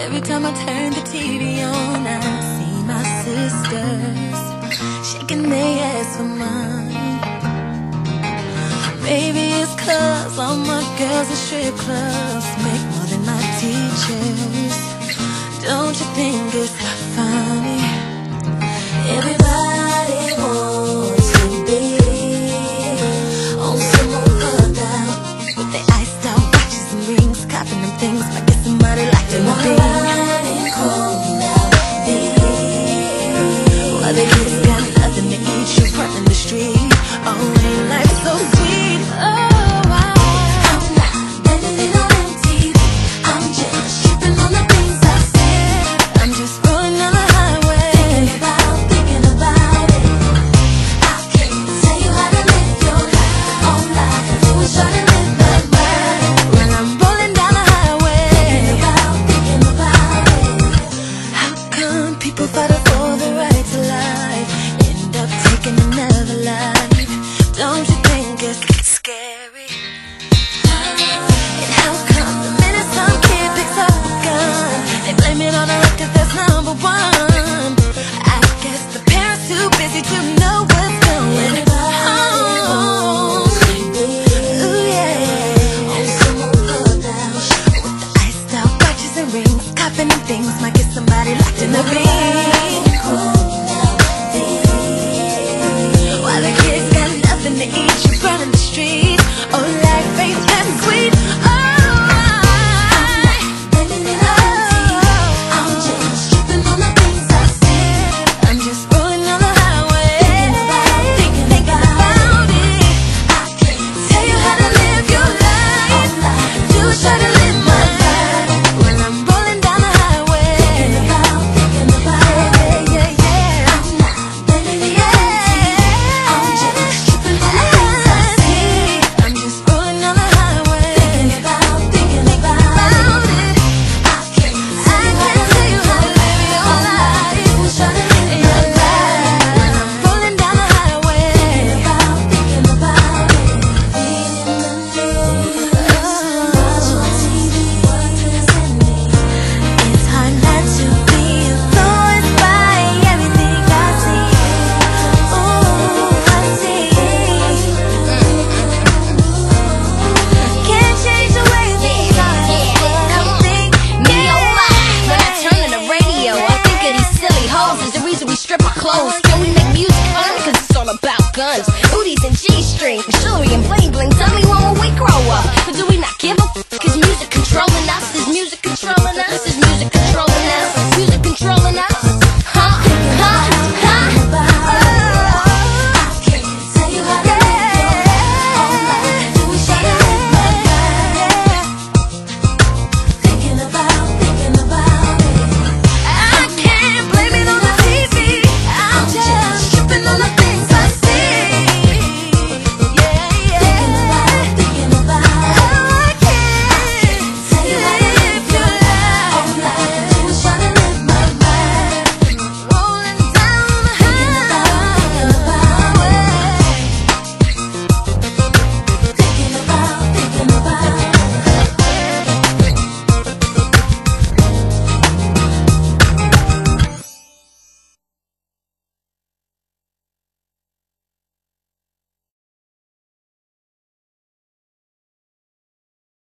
Every time I turn the TV on, I see my sisters shaking their ass for mine. Maybe it's 'cause all my girls at strip clubs make more than my teachers. Don't you think it's funny? Everybody wants to be on someone put down with their iced out watches and rings, copping them things like it's somebody like them to be. While the kids got nothing to eat, you running the street. Oh, ain't life so sweet? Oh, I'm not letting it on empty. I'm just tripping on the things I said. I'm just rolling on the highway, thinking about it. I can't tell you how to live your life. All I can do is try to live that life. When I'm rolling down the highway, thinking about it. How come people fight for the right to life, end up taking another life? Don't you think it's scary? And how come the minute some kid picks up a gun, they blame it on the record that's number one? I guess the parents too busy to know what's going on. Ooh, yeah. On someone put down with the iced out watches and rings, copping and things might get somebody locked in the ring. While the kids got nothing to eat, you running the streets. Oh, life ain't that sweet. I'm just tripping on the things I said. I'm just rolling on the highway, thinking about it. I can't tell you how to live your life. All I do is try to live my life. When I'm rolling down the highway, thinking about it. Yeah. I'm not letting it on. I'm just tripping on the things I see. I'm just rolling on the highway, thinking about it. I can't tell you how to live your life. Try to live your life. When I'm rolling down the highway, thinking about it. Reading the news, watching TV, it's hard not to be influenced by everything I see. I see. Can't change the way things are, but I think Me, oh my, when I turn on the radio, I think of these silly hoes is the reason we strip our clothes. Can we make music fun? Cause it's all about guns, booties and G-strings, jewelry and bling.